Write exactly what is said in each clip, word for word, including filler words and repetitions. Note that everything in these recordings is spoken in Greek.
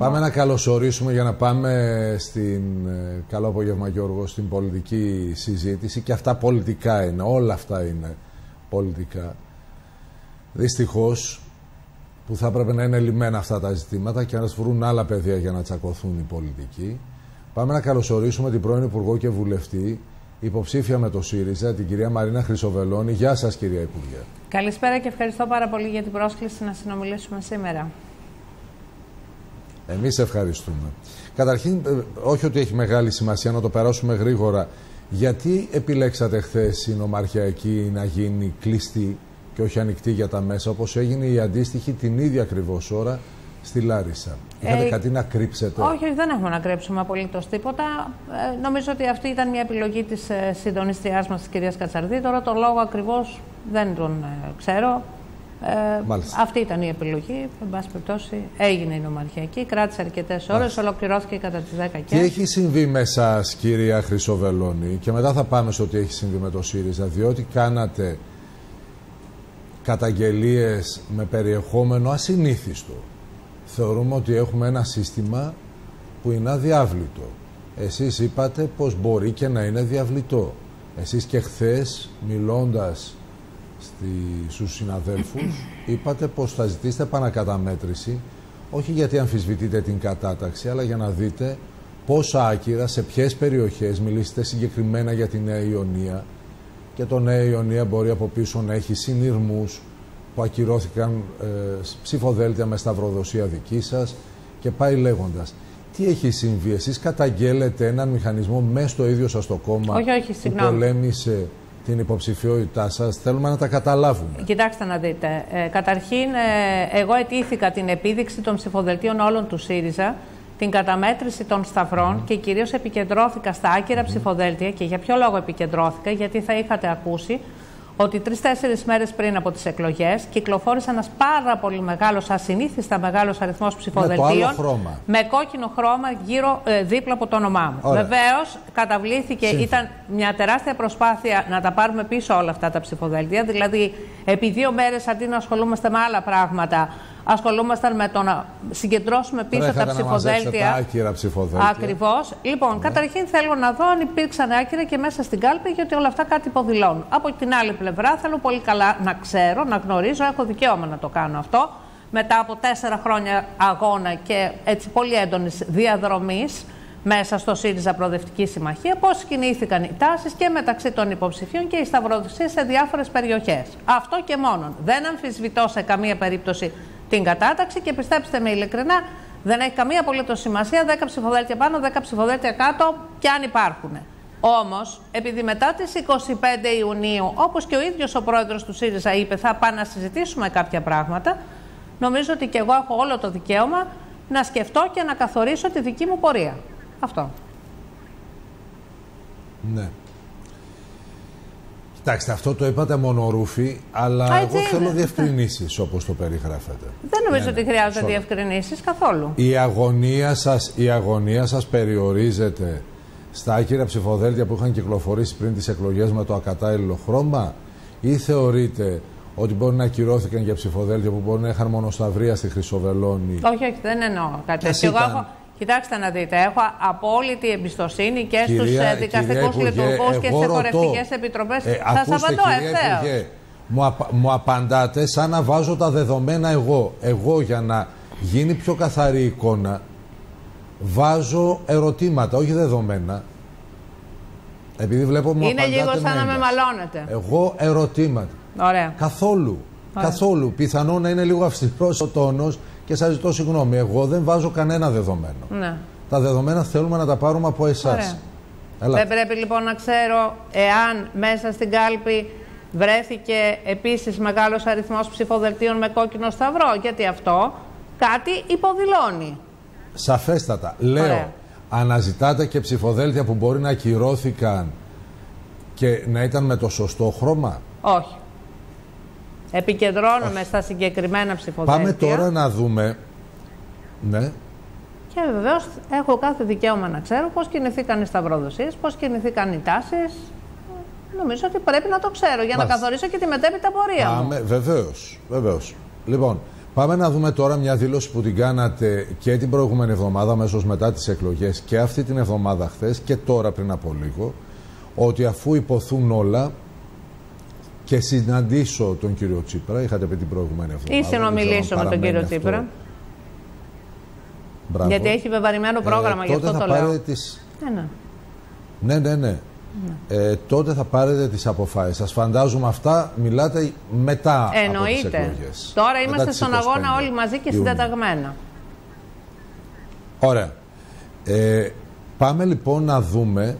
Πάμε να καλωσορίσουμε για να πάμε στην... Καλό απόγευμα, Γιώργο, στην πολιτική συζήτηση. Και αυτά πολιτικά είναι, όλα αυτά είναι πολιτικά. Δυστυχώς, που θα έπρεπε να είναι λυμμένα αυτά τα ζητήματα και να βρουν άλλα πεδία για να τσακωθούν οι πολιτικοί. Πάμε να καλωσορίσουμε την πρώην Υπουργό και Βουλευτή, υποψήφια με το ΣΥΡΙΖΑ, την κυρία Μαρίνα Χρυσοβελώνη. Γεια σας, κυρία Υπουργέ. Καλησπέρα και ευχαριστώ πάρα πολύ για την πρόσκληση να συνομιλήσουμε σήμερα. Εμείς ευχαριστούμε. Καταρχήν, όχι ότι έχει μεγάλη σημασία, να το περάσουμε γρήγορα. Γιατί επιλέξατε χθες η νομαρχιακή να γίνει κλειστή και όχι ανοιχτή για τα μέσα, όπως έγινε η αντίστοιχη την ίδια ακριβώς ώρα στη Λάρισα? Είχατε ε, κάτι να κρύψετε? Όχι, όχι, δεν έχουμε να κρύψουμε απολύτως τίποτα. Ε, νομίζω ότι αυτή ήταν μια επιλογή της ε, συντονιστριάς μας, της κυρίας Κατσαρδή. Τώρα το λόγο ακριβώς δεν τον ε, ξέρω. Ε, αυτή ήταν η επιλογή. Εν πάση περιπτώσει, έγινε η νομαρχιακή, κράτησε αρκετές ώρες, ολοκληρώθηκε κατά τις δέκα. Τι έχει συμβεί με εσάς, κυρία Χρυσοβελώνη, και μετά θα πάμε στο τι έχει συμβεί με το ΣΥΡΙΖΑ, διότι κάνατε καταγγελίες με περιεχόμενο ασυνήθιστο. Θεωρούμε ότι έχουμε ένα σύστημα που είναι αδιάβλητο. Εσείς είπατε πως μπορεί και να είναι διαβλητό. Εσείς και χθες, μιλώντας στη, στους συναδέλφους, είπατε πως θα ζητήσετε επανακαταμέτρηση, όχι γιατί αμφισβητείτε την κατάταξη, αλλά για να δείτε πόσα άκυρα, σε ποιες περιοχές, μιλήσετε συγκεκριμένα για τη Νέα Ιωνία, και το Νέα Ιωνία μπορεί από πίσω να έχει συνειρμούς που ακυρώθηκαν ε, ψηφοδέλτια με σταυροδοσία δική σας και πάει λέγοντας. Τι έχει συμβεί? Εσείς καταγγέλλετε έναν μηχανισμό μέσα στο ίδιο σας το κόμμα, όχι, όχι, που πολέμησε την υποψηφιότητά σας? Θέλουμε να τα καταλάβουμε. Κοιτάξτε να δείτε. Ε, καταρχήν, ε, εγώ αιτήθηκα την επίδειξη των ψηφοδελτίων όλων του ΣΥΡΙΖΑ, την καταμέτρηση των σταυρών mm. και κυρίως επικεντρώθηκα στα άκυρα mm. ψηφοδέλτια. Και για ποιο λόγο επικεντρώθηκα? Γιατί θα είχατε ακούσει ότι τρεις-τέσσερις μέρες πριν από τις εκλογές κυκλοφόρησε ένας πάρα πολύ μεγάλος, ασυνήθιστα μεγάλος αριθμός ψηφοδελτίων με, με κόκκινο χρώμα γύρω, ε, δίπλα από το όνομά μου. Βεβαίως, καταβλήθηκε, Σύμφωνα. ήταν μια τεράστια προσπάθεια να τα πάρουμε πίσω όλα αυτά τα ψηφοδέλτια. Δηλαδή, επί δύο μέρες αντί να ασχολούμαστε με άλλα πράγματα, ασχολούμασταν με το να συγκεντρώσουμε πίσω Τρέχατε τα ψηφοδέλτια. Τα άκυρα ψηφοδέλτια. Ακριβώς. Λοιπόν, ναι. καταρχήν θέλω να δω αν υπήρξαν άκυρα και μέσα στην κάλπη, γιατί όλα αυτά κάτι υποδηλώνουν. Από την άλλη πλευρά, θέλω πολύ καλά να ξέρω, να γνωρίζω, έχω δικαίωμα να το κάνω αυτό, μετά από τέσσερα χρόνια αγώνα και έτσι πολύ έντονης διαδρομής μέσα στο ΣΥΡΙΖΑ Προοδευτική Συμμαχία, πώς κινήθηκαν οι τάσεις και μεταξύ των υποψηφίων και οι σταυροδοσίες σε διάφορες περιοχές. Αυτό και μόνο. Δεν αμφισβητώ σε καμία περίπτωση την κατάταξη και πιστέψτε με ειλικρινά, δεν έχει καμία απολύτως σημασία δέκα ψηφοδέλτια πάνω, δέκα ψηφοδέλτια κάτω, και αν υπάρχουν. Όμως, επειδή μετά τις εικοστή πέμπτη Ιουνίου, όπως και ο ίδιος ο πρόεδρος του ΣΥΡΙΖΑ είπε, θα πάμε να συζητήσουμε κάποια πράγματα, νομίζω ότι και εγώ έχω όλο το δικαίωμα να σκεφτώ και να καθορίσω τη δική μου πορεία. Αυτό. Ναι. Κοιτάξτε, αυτό το είπατε μονορούφι, αλλά Α, εγώ θέλω διευκρινήσεις όπως το περιγράφετε. Δεν νομίζω ναι, ότι ναι, χρειάζονται sorry. διευκρινήσεις καθόλου. Η αγωνία σας, η αγωνία σας περιορίζεται στα άκυρα ψηφοδέλτια που είχαν κυκλοφορήσει πριν τις εκλογές με το ακατάλληλο χρώμα, ή θεωρείτε ότι μπορεί να ακυρώθηκαν για ψηφοδέλτια που μπορεί να είχαν μονοσταυρία στη Χρυσοβελώνη? Όχι, όχι, δεν εννοώ κάτι τέτοιο. Κοιτάξτε να δείτε, έχω απόλυτη εμπιστοσύνη και στους δικαστικούς λειτουργούς και σε κορευτικές επιτροπές. Ε, Σας απαντώ ευθέως. Μου, απ, μου απαντάτε σαν να βάζω τα δεδομένα εγώ. Εγώ, για να γίνει πιο καθαρή εικόνα, βάζω ερωτήματα, όχι δεδομένα. Επειδή βλέπω μου Είναι λίγο σαν μέγας. να με μαλώνετε. Εγώ ερωτήματα. Ωραία. Καθόλου. Ωραία. Καθόλου. Πιθανόν να είναι λίγο αυστηρός ο τόνος και σας ζητώ συγγνώμη. Εγώ δεν βάζω κανένα δεδομένο. Ναι. Τα δεδομένα θέλουμε να τα πάρουμε από εσάς. Δεν πρέπει λοιπόν να ξέρω εάν μέσα στην κάλπη βρέθηκε επίσης μεγάλος αριθμός ψηφοδελτίων με κόκκινο σταυρό, γιατί αυτό κάτι υποδηλώνει. Σαφέστατα. Λέω, Ωραία. αναζητάτε και ψηφοδέλτια που μπορεί να ακυρώθηκαν και να ήταν με το σωστό χρώμα? Όχι. Επικεντρώνομαι Όχι. στα συγκεκριμένα ψηφοδέλτια. Πάμε τώρα να δούμε. Ναι. Και βεβαίως έχω κάθε δικαίωμα να ξέρω πώς κινηθήκαν οι σταυροδοσίες, πώς κινηθήκαν οι τάσεις. Νομίζω ότι πρέπει να το ξέρω για Μάλιστα. να καθορίσω και τη μετέπειτα πορεία Πάμε, μου. Βεβαίως, βεβαίως. Λοιπόν, Πάμε να δούμε τώρα μια δήλωση που την κάνατε και την προηγούμενη εβδομάδα, αμέσως μετά τις εκλογές, και αυτή την εβδομάδα χθες και τώρα πριν από λίγο, ότι αφού υποθούν όλα και συναντήσω τον κύριο Τσίπρα, είχατε πει την προηγούμενη εβδομάδα. Ή συνομιλήσω με τον κύριο αυτό. Τσίπρα. Μπράβο. Γιατί έχει βεβαρημένο πρόγραμμα, ε, γι' αυτό το λέω. Τις... Ναι, ναι. Ναι, ναι, ναι. Ναι. Ε, τότε θα πάρετε τις αποφάσεις. Σας φαντάζομαι αυτά μιλάτε μετά. Εννοείται. Από τις εκλογές. Τώρα είμαστε στον αγώνα όλοι μαζί και συντεταγμένα. Ωραία. Ε, πάμε λοιπόν να δούμε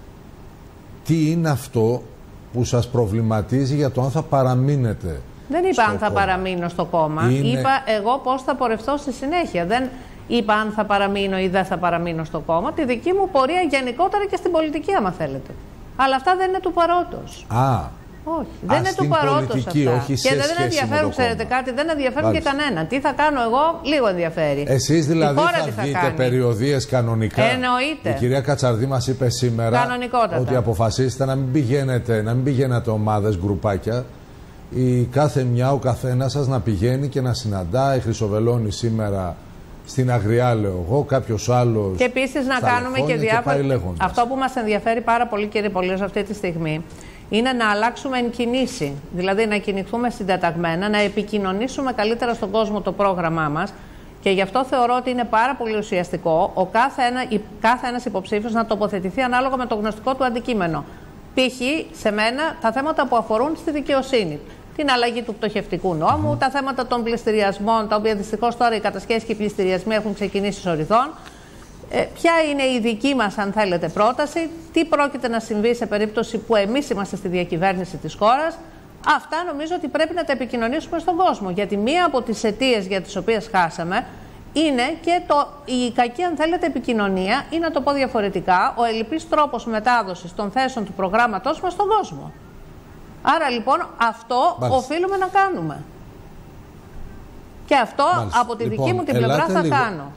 τι είναι αυτό που σας προβληματίζει για το αν θα παραμείνετε. Δεν είπα αν θα κόμμα. παραμείνω στο κόμμα. Είναι... Είπα εγώ πώς θα πορευτώ στη συνέχεια. Δεν είπα αν θα παραμείνω ή δεν θα παραμείνω στο κόμμα. Τη δική μου πορεία γενικότερα και στην πολιτική, άμα θέλετε. Αλλά αυτά δεν είναι του παρόντος. Α, όχι, δεν είναι του παρόντος αυτά. Όχι και δεν ενδιαφέρουν, ξέρετε κάτι, δεν ενδιαφέρουν και κανέναν. Τι θα κάνω εγώ, λίγο ενδιαφέρει. Εσείς δηλαδή θα, θα βγείτε περιοδίες κανονικά. Εννοείται. Η κυρία Κατσαρδί μας είπε σήμερα ότι αποφασίσετε να μην πηγαίνετε, να μην πηγαίνετε ομάδες, γκρουπάκια. Η κάθε μια, ο καθένας σας να πηγαίνει και να συναντάει. Χρυσοβελώνει σήμερα στην Αγριά, λέω εγώ, κάποιος άλλος. Και επίσης να κάνουμε και διάφορα. Αυτό που μας ενδιαφέρει πάρα πολύ, κύριε Πολύος, αυτή τη στιγμή είναι να αλλάξουμε εν κινήσει. Δηλαδή να κινηθούμε συντεταγμένα, να επικοινωνήσουμε καλύτερα στον κόσμο το πρόγραμμά μας. Και γι' αυτό θεωρώ ότι είναι πάρα πολύ ουσιαστικό ο κάθε, ένα, κάθε ένας υποψήφιος να τοποθετηθεί ανάλογα με το γνωστικό του αντικείμενο. Π.χ. σε μένα τα θέματα που αφορούν στη δικαιοσύνη. Την αλλαγή του πτωχευτικού νόμου, mm. τα θέματα των πληστηριασμών, τα οποία δυστυχώς τώρα οι κατασχέσεις και οι πληστηριασμοί έχουν ξεκινήσει σοριδών. Ε, ποια είναι η δική μας, αν θέλετε, πρόταση, τι πρόκειται να συμβεί σε περίπτωση που εμείς είμαστε στη διακυβέρνηση της χώρας. Αυτά νομίζω ότι πρέπει να τα επικοινωνήσουμε στον κόσμο. Γιατί μία από τις αιτίες για τις οποίες χάσαμε είναι και το, η κακή, αν θέλετε, επικοινωνία, ή να το πω διαφορετικά, ο ελλειπής τρόπος μετάδοσης των θέσεων του προγράμματός μας στον κόσμο. Άρα λοιπόν αυτό Μάλιστα. οφείλουμε να κάνουμε. Και αυτό Μάλιστα. από τη λοιπόν, δική μου την πλευρά θα λίγο... κάνω.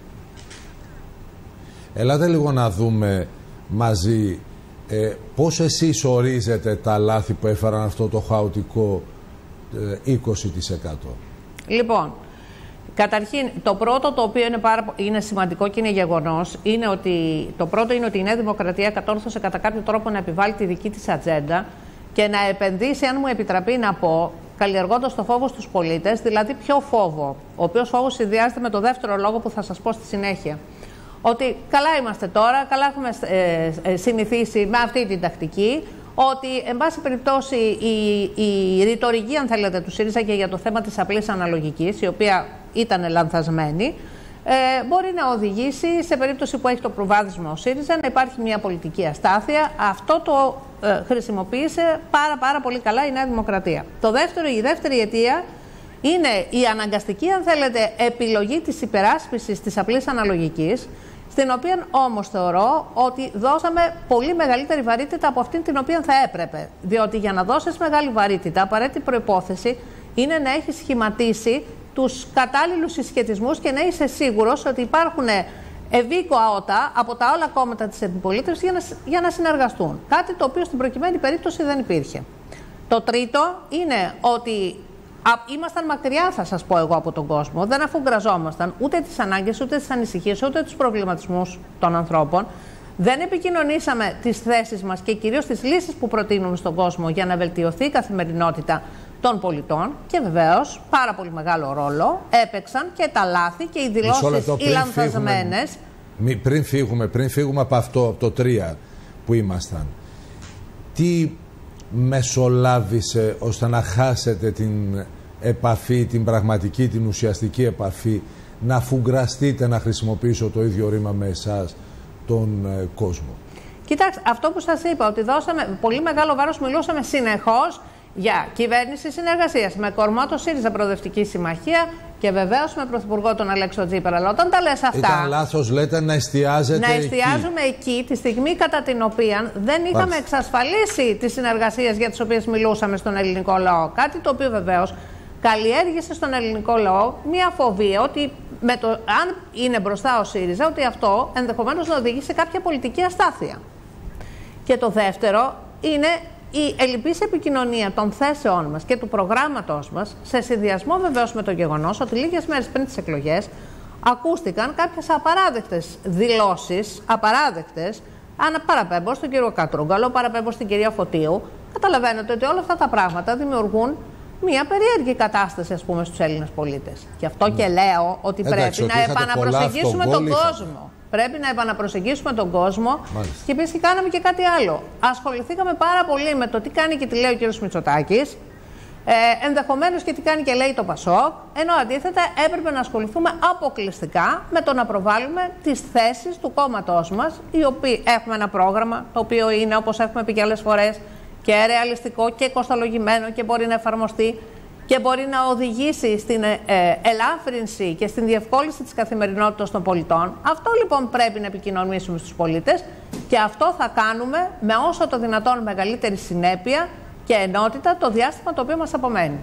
Ελάτε λίγο να δούμε μαζί ε, πώς εσείς ορίζετε τα λάθη που έφεραν αυτό το χαοτικό ε, είκοσι τοις εκατό. Λοιπόν, καταρχήν το πρώτο το οποίο είναι, πάρα, είναι σημαντικό και είναι γεγονός, είναι ότι το πρώτο είναι ότι η Νέα Δημοκρατία κατόρθωσε κατά κάποιο τρόπο να επιβάλλει τη δική της ατζέντα και να επενδύσει, αν μου επιτραπεί να πω, καλλιεργώντας το φόβο στους πολίτες, δηλαδή ποιο φόβο, ο οποίος φόβος συνδυάζεται με το δεύτερο λόγο που θα σας πω στη συνέχεια. Ότι καλά είμαστε τώρα, καλά έχουμε ε, ε, συνηθίσει με αυτή την τακτική, ότι εν πάση περιπτώσει η, η ρητορική, αν θέλετε, του ΣΥΡΙΖΑ και για το θέμα της απλής αναλογικής, η οποία ήταν λανθασμένη, ε, μπορεί να οδηγήσει σε περίπτωση που έχει το προβάδισμα ο ΣΥΡΙΖΑ να υπάρχει μια πολιτική αστάθεια. Αυτό το ε, χρησιμοποίησε πάρα πάρα πολύ καλά η Νέα Δημοκρατία. Το δεύτερο, η δεύτερη αιτία είναι η αναγκαστική, αν θέλετε, επιλογή της υπεράσπισης της απλής αναλογικής, στην οποία όμως θεωρώ ότι δώσαμε πολύ μεγαλύτερη βαρύτητα από αυτήν την οποία θα έπρεπε. Διότι για να δώσεις μεγάλη βαρύτητα, απαραίτητη προϋπόθεση είναι να έχεις σχηματίσει τους κατάλληλους συσχετισμούς και να είσαι σίγουρος ότι υπάρχουν ευήκοα ότα από τα όλα κόμματα της αντιπολίτευσης για να, για να συνεργαστούν. Κάτι το οποίο στην προκειμένη περίπτωση δεν υπήρχε. Το τρίτο είναι ότι ήμασταν μακριά, θα σας πω εγώ, από τον κόσμο. Δεν αφουγκραζόμασταν ούτε τις ανάγκες, ούτε τις ανησυχίες, ούτε τους προβληματισμούς των ανθρώπων. Δεν επικοινωνήσαμε τις θέσεις μας και κυρίως τις λύσεις που προτείνουμε στον κόσμο για να βελτιωθεί η καθημερινότητα των πολιτών. Και βεβαίως πάρα πολύ μεγάλο ρόλο έπαιξαν και τα λάθη και οι δηλώσεις οι λανθασμένες. Πριν φύγουμε, πριν φύγουμε από αυτό, από το τρία που ήμασταν, τι μεσολάβησε ώστε να χάσετε την επαφή, την πραγματική, την ουσιαστική επαφή, να αφουγκραστείτε, να χρησιμοποιήσω το ίδιο ρήμα με εσάς, τον ε, κόσμο? Κοιτάξτε, αυτό που σας είπα, ότι δώσαμε πολύ μεγάλο βάρος, μιλούσαμε συνεχώς για κυβέρνηση συνεργασίας, με κορμό το ΣΥΡΙΖΑ Προοδευτική Συμμαχία και βεβαίως με πρωθυπουργό τον Αλέξο Τσίπρα. Αλλά όταν τα λες αυτά. Ήταν λάθος, λέτε, να εστιάζετε Να εστιάζουμε εκεί, εκεί τη στιγμή κατά την οποία δεν είχαμε Μάλιστα. εξασφαλίσει τις συνεργασίες για τις οποίες μιλούσαμε στον ελληνικό λαό. Κάτι το οποίο βεβαίως καλλιέργησε στον ελληνικό λαό μια φοβία ότι με το, αν είναι μπροστά ο ΣΥΡΙΖΑ, ότι αυτό ενδεχομένως να οδηγεί σε κάποια πολιτική αστάθεια. Και το δεύτερο είναι η ελλειπής επικοινωνία των θέσεών μας και του προγράμματός μας, σε συνδυασμό βεβαίως με το γεγονός ότι λίγες μέρες πριν τις εκλογές ακούστηκαν κάποιες απαράδεκτες δηλώσεις, απαράδεκτες, αν παραπέμπω στον κύριο Κατρούγκαλο, παραπέμπω στην κυρία Φωτίου. Καταλαβαίνετε ότι όλα αυτά τα πράγματα δημιουργούν μια περίεργη κατάσταση, ας πούμε, στους Έλληνες πολίτες. Γι' αυτό και λέω ότι Εντάξει, πρέπει ότι να επαναπροσεγγίσουμε τον είχα. κόσμο. Πρέπει να επαναπροσεγγίσουμε τον κόσμο. Μάλιστα. Και επίσης κάναμε και κάτι άλλο. Ασχοληθήκαμε πάρα πολύ με το τι κάνει και τι λέει ο κύριος Μητσοτάκης, ε, ενδεχομένως και τι κάνει και λέει το Πασόκ, ενώ αντίθετα έπρεπε να ασχοληθούμε αποκλειστικά με το να προβάλλουμε τις θέσεις του κόμματός μας, οι οποίοι έχουμε ένα πρόγραμμα, το οποίο είναι, όπως έχουμε πει και άλλες φορές, και ρεαλιστικό και κοστολογημένο και μπορεί να εφαρμοστεί και μπορεί να οδηγήσει στην ε, ελάφρυνση και στην διευκόλυνση της καθημερινότητας των πολιτών. Αυτό λοιπόν πρέπει να επικοινωνήσουμε στους πολίτες και αυτό θα κάνουμε με όσο το δυνατόν μεγαλύτερη συνέπεια και ενότητα το διάστημα το οποίο μας απομένει.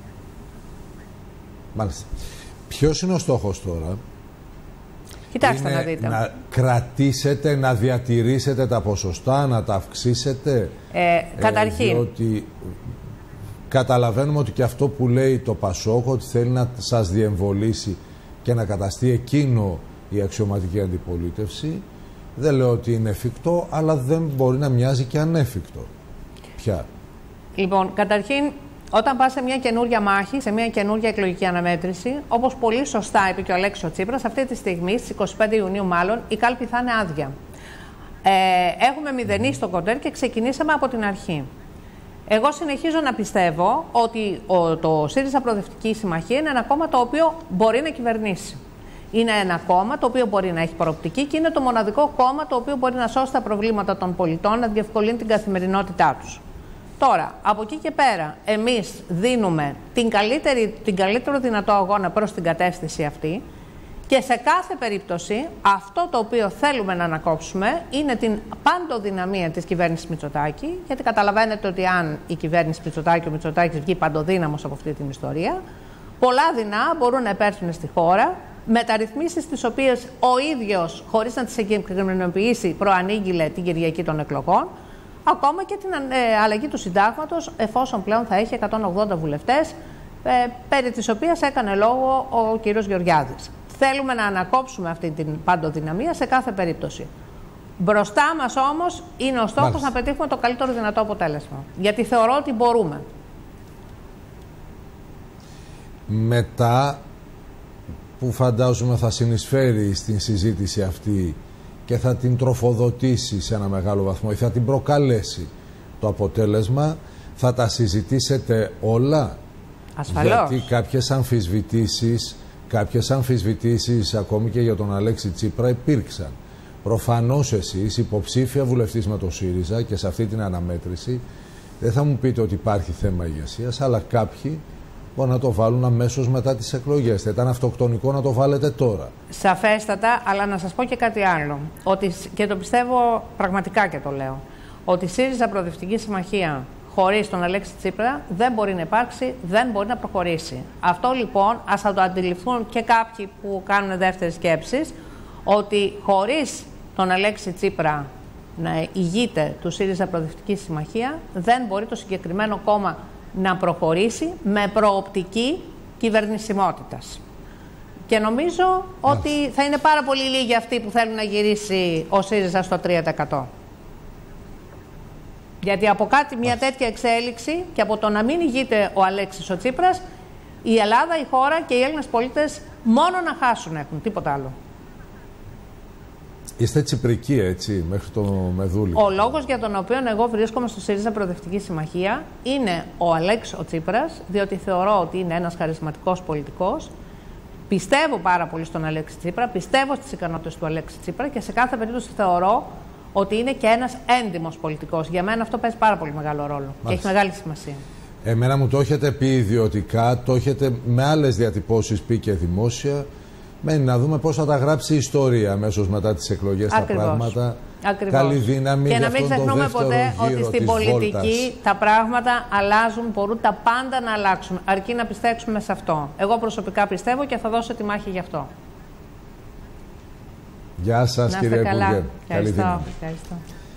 Μάλιστα. Ποιος είναι ο στόχος τώρα? Κοιτάξτε είναι να δείτε. Να κρατήσετε, να διατηρήσετε τα ποσοστά, να τα αυξήσετε. Ε, καταρχήν. Ε, διότι καταλαβαίνουμε ότι και αυτό που λέει το Πασόκ, ότι θέλει να σας διεμβολήσει και να καταστεί εκείνο η αξιωματική αντιπολίτευση, δεν λέω ότι είναι εφικτό, αλλά δεν μπορεί να μοιάζει και ανέφικτο. Ποια? Λοιπόν, καταρχήν, όταν πας σε μια καινούργια μάχη, σε μια καινούργια εκλογική αναμέτρηση, όπως πολύ σωστά είπε και ο Αλέξης Τσίπρας, αυτή τη στιγμή, στις είκοσι πέντε Ιουνίου μάλλον, η κάλπη θα είναι άδεια. Ε, έχουμε μηδενίσει το κοντέρ και ξεκινήσαμε από την αρχή. Εγώ συνεχίζω να πιστεύω ότι ο, το ΣΥΡΙΖΑ Προοδευτική Συμμαχία είναι ένα κόμμα το οποίο μπορεί να κυβερνήσει. Είναι ένα κόμμα το οποίο μπορεί να έχει προοπτική και είναι το μοναδικό κόμμα το οποίο μπορεί να σώσει τα προβλήματα των πολιτών, να διευκολύνει την καθημερινότητά τους. Τώρα, από εκεί και πέρα, εμείς δίνουμε την, καλύτερη, την καλύτερο δυνατό αγώνα προς την κατεύθυνση αυτή και σε κάθε περίπτωση αυτό το οποίο θέλουμε να ανακόψουμε είναι την παντοδυναμία της κυβέρνησης Μητσοτάκη, γιατί καταλαβαίνετε ότι αν η κυβέρνηση Μητσοτάκη, ο Μητσοτάκης βγει παντοδύναμος από αυτή την ιστορία, πολλά δεινά μπορούν να επέρθουν στη χώρα, μεταρρυθμίσεις τις οποίες ο ίδιος, χωρίς να τις εγκεκριμενοποιήσει, προανήγγειλε την Κυριακή των εκλογών, ακόμα και την ε, αλλαγή του συντάγματος, εφόσον πλέον θα έχει εκατόν ογδόντα βουλευτές, ε, περί της οποίας έκανε λόγο ο κύριος Γεωργιάδης. Θέλουμε να ανακόψουμε αυτή την παντοδυναμία σε κάθε περίπτωση. Μπροστά μας όμως είναι ο στόχος Μάλιστα. να πετύχουμε το καλύτερο δυνατό αποτέλεσμα. Γιατί θεωρώ ότι μπορούμε. Μετά που φαντάζομαι θα συνεισφέρει στην συζήτηση αυτή και θα την τροφοδοτήσει σε ένα μεγάλο βαθμό ή θα την προκαλέσει το αποτέλεσμα, θα τα συζητήσετε όλα? Ασφαλώς. Γιατί κάποιες αμφισβητήσεις, κάποιες αμφισβητήσεις ακόμη και για τον Αλέξη Τσίπρα υπήρξαν. Προφανώς εσείς, υποψήφια βουλευτής με το ΣΥΡΙΖΑ και σε αυτή την αναμέτρηση, δεν θα μου πείτε ότι υπάρχει θέμα ηγεσίας, αλλά κάποιοι μπορεί να το βάλουν αμέσως μετά τις εκλογές. Θα ήταν αυτοκτονικό να το βάλετε τώρα. Σαφέστατα, αλλά να σας πω και κάτι άλλο. Ότι, και το πιστεύω πραγματικά και το λέω. Ότι η ΣΥΡΙΖΑ Προοδευτική Συμμαχία χωρίς τον Αλέξη Τσίπρα δεν μπορεί να υπάρξει, δεν μπορεί να προχωρήσει. Αυτό λοιπόν ας θα το αντιληφθούν και κάποιοι που κάνουν δεύτερες σκέψεις, ότι χωρίς τον Αλέξη Τσίπρα να ηγείται του ΣΥΡΙΖΑ Προοδευτική Συμμαχία, δεν μπορεί το συγκεκριμένο κόμμα να προχωρήσει με προοπτική κυβερνησιμότητας. Και νομίζω ότι θα είναι πάρα πολύ λίγοι αυτοί που θέλουν να γυρίσει ο ΣΥΡΙΖΑ στο τρία τοις εκατό. Γιατί από κάτι μια τέτοια εξέλιξη και από το να μην ηγείται ο Αλέξης ο Τσίπρας, η Ελλάδα, η χώρα και οι Έλληνες πολίτες μόνο να χάσουν έχουν, τίποτα άλλο. Είστε τσιπρικοί, έτσι, μέχρι το μεδούλι. Ο λόγος για τον οποίο εγώ βρίσκομαι στο ΣΥΡΙΖΑ Προοδευτική Συμμαχία είναι ο Αλέξης ο Τσίπρας, διότι θεωρώ ότι είναι ένας χαρισματικός πολιτικός. Πιστεύω πάρα πολύ στον Αλέξη Τσίπρα, πιστεύω στις ικανότητες του Αλέξη Τσίπρα και σε κάθε περίπτωση θεωρώ ότι είναι και ένας έντιμος πολιτικός. Για μένα αυτό παίζει πάρα πολύ μεγάλο ρόλο. Μάλιστα. Και έχει μεγάλη σημασία. Εμένα μου το έχετε πει ιδιωτικά, το έχετε με άλλες διατυπώσεις πει και δημόσια. Μένει να δούμε πώς θα τα γράψει η ιστορία αμέσως μετά τις εκλογές. Ακριβώς. Τα πράγματα. Ακριβώς. Καλή δύναμη. Και να μην ξεχνούμε ποτέ ότι στην πολιτική βόλτας. Τα πράγματα αλλάζουν, μπορούν τα πάντα να αλλάξουν. Αρκεί να πιστέψουμε σε αυτό. Εγώ προσωπικά πιστεύω και θα δώσω τη μάχη γι' αυτό. Γεια σας, κύριε Υπουργέ. Καλή δύναμη. Ευχαριστώ.